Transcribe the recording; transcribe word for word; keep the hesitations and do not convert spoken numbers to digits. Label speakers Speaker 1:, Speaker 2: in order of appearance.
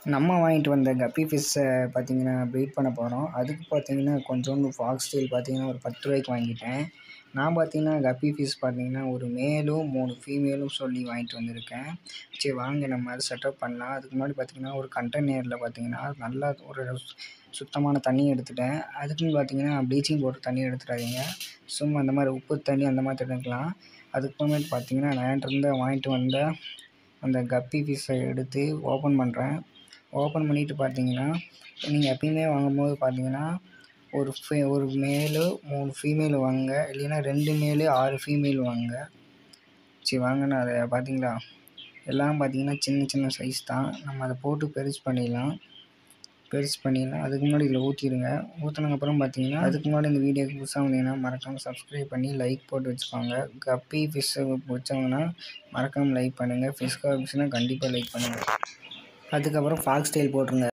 Speaker 1: நம்ம வாங்கிட்டு வந்த கப்பி ஃபிஷ்ஷை பார்த்தீங்கன்னா ப்ரீட் பண்ண போகிறோம். அதுக்கு பார்த்தீங்கன்னா கொஞ்சோண்டு ஃபாக்ஸ் டெயில் பார்த்தீங்கன்னா ஒரு பத்து ரூபாய்க்கு வாங்கிட்டேன். நான் பார்த்தீங்கன்னா கப்பி ஃபிஷ் பார்த்தீங்கன்னா ஒரு மேலும் மூணு ஃபீமேலும் சொல்லி வாங்கிட்டு வந்திருக்கேன். சரி வாங்க நம்ம அதை செட்டப் பண்ணலாம். அதுக்கு முன்னாடி பார்த்தீங்கன்னா ஒரு கண்டெய்னரில் பார்த்தீங்கன்னா நல்லா ஒரு சுத்தமான தண்ணி எடுத்துட்டேன். அதுக்குன்னு பார்த்தீங்கன்னா ப்ளீச்சிங் பவுடர் தண்ணி எடுத்துடாதீங்க. சும்மா அந்த மாதிரி உப்பு தண்ணி அந்த மாதிரி எடுக்கலாம். அதுக்கப்புறமேட்டு பார்த்தீங்கன்னா நான் இருந்த வாங்கிட்டு வந்த அந்த கப்பி ஃபிஷ்ஷை எடுத்து ஓப்பன் பண்ணுறேன். ஓப்பன் பண்ணிவிட்டு பார்த்தீங்கன்னா நீங்கள் எப்பயுமே வாங்கும்போது பார்த்தீங்கன்னா ஒரு ஃபே ஒரு மேலு மூணு ஃபீமேல் வாங்குங்க. இல்லைன்னா ரெண்டு மேலு ஆறு ஃபீமேல் வாங்குங்க. சரி வாங்கண்ணா அதை பார்த்தீங்களா எல்லாம் பார்த்தீங்கன்னா சின்ன சின்ன சைஸ் தான். நம்ம அதை போட்டு பெருசு பண்ணிடலாம். பெருசு பண்ணிடலாம். அதுக்கு முன்னாடி இதில் ஊற்றிடுங்க. ஊற்றினதுக்கப்புறம் பார்த்தீங்கன்னா அதுக்கு முன்னாடி இந்த வீடியோக்கு புதுசாக வந்தீங்கன்னா மறக்காமல் சப்ஸ்கிரைப் பண்ணி லைக் போட்டு வச்சுக்கோங்க. கப்பி ஃபிஷ்ஷை வச்சவங்கன்னா மறக்காமல் லைக் பண்ணுங்கள். ஃபிஷ் கப்பிஸ்னால் கண்டிப்பாக லைக் பண்ணுங்கள். அதுக்கப்புறம் ஃபாக்ஸ் டெயில் போட்டுருங்க.